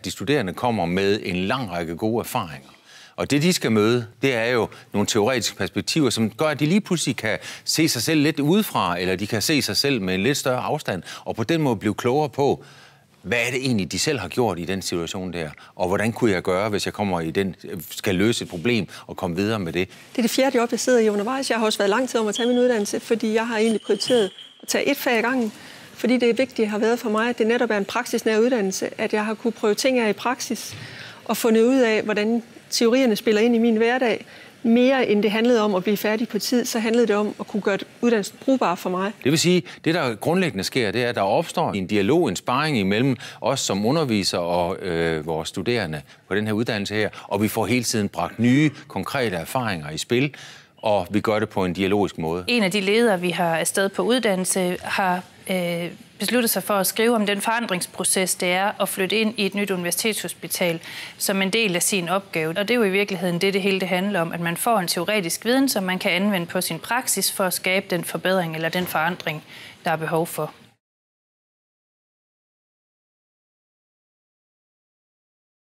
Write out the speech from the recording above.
De studerende kommer med en lang række gode erfaringer. Og det, de skal møde, det er jo nogle teoretiske perspektiver, som gør, at de lige pludselig kan se sig selv lidt udefra, eller de kan se sig selv med en lidt større afstand, og på den måde blive klogere på, hvad er det egentlig, de selv har gjort i den situation der, og hvordan kunne jeg gøre, hvis jeg kommer i den, skal løse et problem og komme videre med det. Det er det 4. job, jeg sidder i undervejs. Jeg har også været lang tid om at tage min uddannelse, fordi jeg har egentlig prioriteret at tage et fag ad gangen, fordi det er vigtigt har været for mig, at det netop er en praksisnær uddannelse, at jeg har kunne prøve ting af i praksis og fundet ud af, hvordan teorierne spiller ind i min hverdag. Mere end det handlede om at blive færdig på tid, så handlede det om at kunne gøre uddannelsen brugbar for mig. Det vil sige, det der grundlæggende sker, det er, at der opstår en dialog, en sparring imellem os som undervisere og vores studerende på den her uddannelse her, og vi får hele tiden bragt nye, konkrete erfaringer i spil, og vi gør det på en dialogisk måde. En af de ledere, vi har afsted på uddannelse, har besluttet sig for at skrive om den forandringsproces, det er at flytte ind i et nyt universitetshospital som en del af sin opgave. Og det er jo i virkeligheden det hele det handler om, at man får en teoretisk viden, som man kan anvende på sin praksis for at skabe den forbedring eller den forandring, der er behov for.